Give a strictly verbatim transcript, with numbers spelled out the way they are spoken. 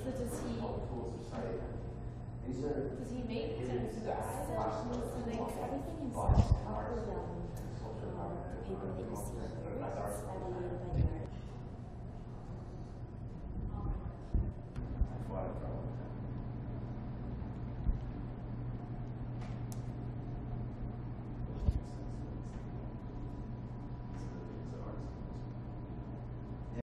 So does he, These are does he make sense to guys? So like Everything is all of them. Um, the paper that you see here is studied by the